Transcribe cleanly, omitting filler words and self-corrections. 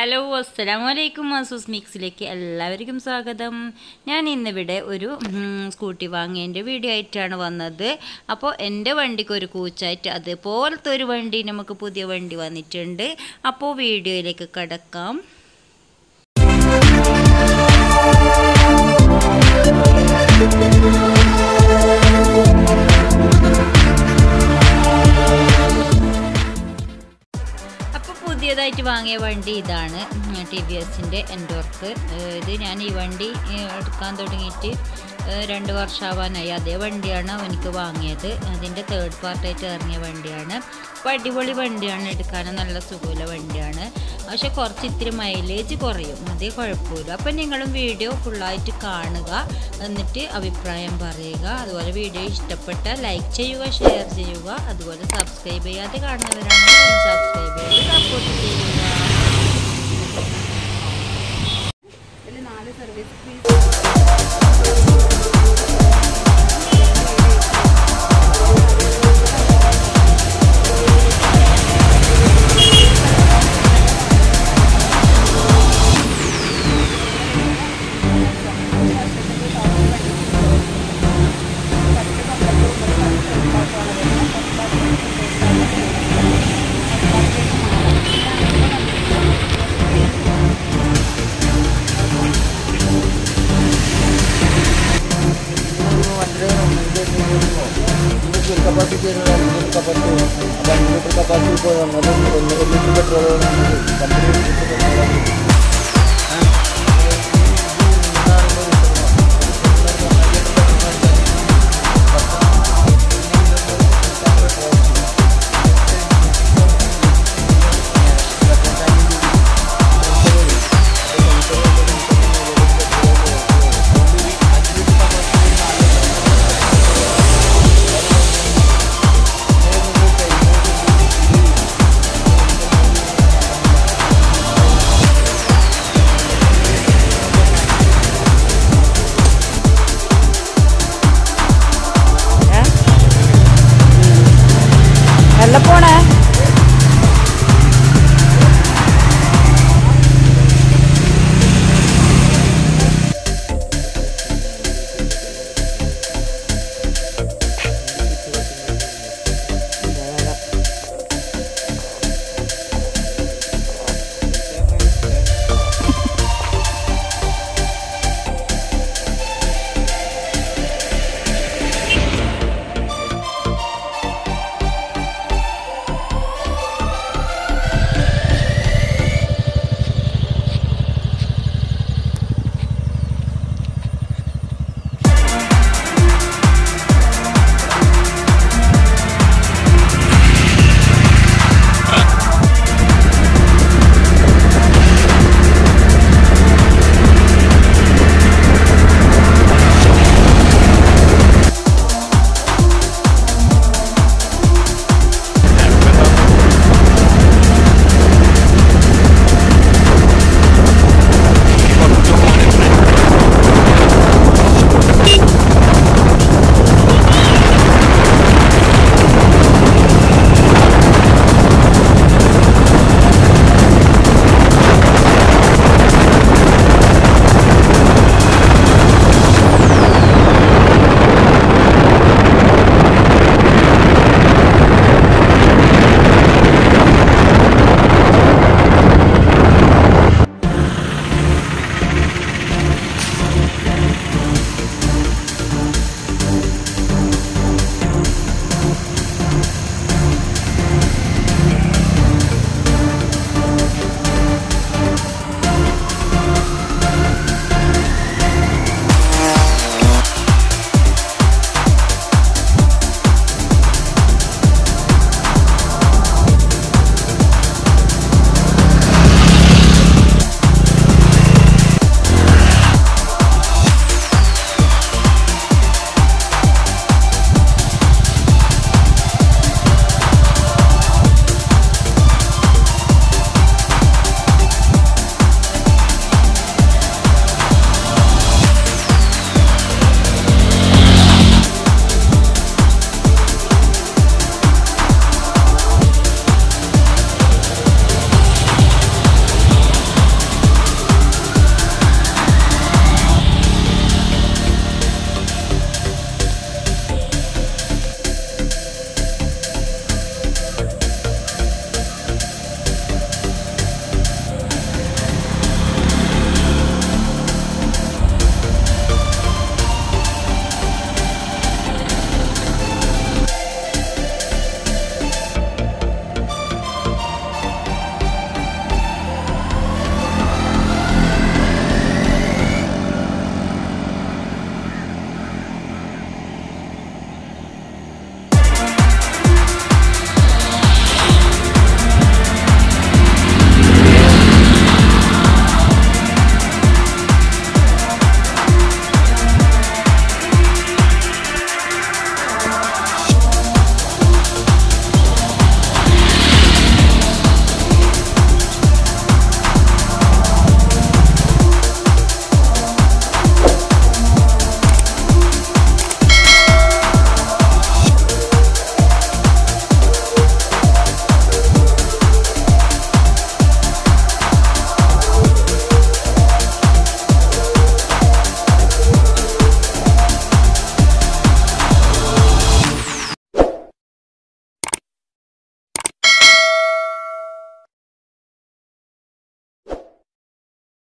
Hello അസ്സലാമലൈക്കും ASOO'S മിക്സിലേക്ക് എല്ലാവർക്കും സ്വാഗതം. ഞാൻ ഇന്നിവിടെ ഒരു സ്കൂട്ടി വാങ്ങിയതിൻ്റെ വീഡിയോ ആയിട്ടാണ് വന്നത്. അപ്പോൾ എൻ്റെ വണ്ടിക്ക് ഒരു കൂച്ചായിട്ട് അതുപോലത്തെ ഒരു വണ്ടി നമുക്ക് പുതിയ വണ്ടി വന്നിട്ടുണ്ട്. അപ്പോൾ വീഡിയോയിലേക്ക് കടക്കാം. പുതിയതായിട്ട് വാങ്ങിയ വണ്ടി ഇതാണ്, TVS Ntorq. ഇത് ഞാൻ ഈ വണ്ടി എടുക്കാൻ തുടങ്ങിയിട്ട് 2 വർഷമാവാനായി. അതേ വണ്ടിയാണ് എനിക്ക് വാങ്ങിയത്. അതിൻ്റെ തേർഡ് പാർട്ടായിട്ട് ഇറങ്ങിയ വണ്ടിയാണ്. അപ്പോൾ അടിപൊളി വണ്ടിയാണ്, എടുക്കാൻ നല്ല സുഖമുള്ള വണ്ടിയാണ്. പക്ഷെ കുറച്ച് ഇത്തിരി മൈലേജ് കുറയും, അതേ കുഴപ്പമില്ല. അപ്പം നിങ്ങളും വീഡിയോ ഫുള്ളായിട്ട് കാണുക, എന്നിട്ട് അഭിപ്രായം പറയുക. അതുപോലെ വീഡിയോ ഇഷ്ടപ്പെട്ടാൽ ലൈക്ക് ചെയ്യുക, ഷെയർ ചെയ്യുക. അതുപോലെ സബ്സ്ക്രൈബ് ചെയ്യാതെ കാണുന്നവരാണെങ്കിൽ സബ്സ്ക്രൈബ് ചെയ്ത് സപ്പോർട്ട് ചെയ്യുക. Kapasitas